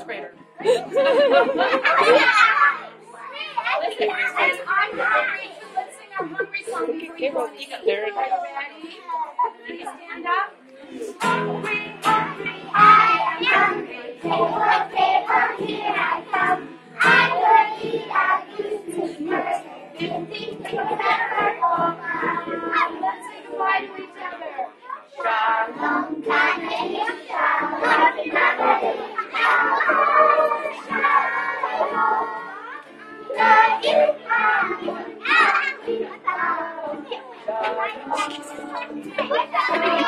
grader. I'm hungry. Let's sing our hungry song before you go. Ready? Please stand up. Hungry, hungry, I am hungry. Table, table, here I come. I will eat at you first. 15 things that hurt all mine. Let's say goodbye to each other. Shalom, Kaneim, Shalom, Kaneim, Shalom, Shalom.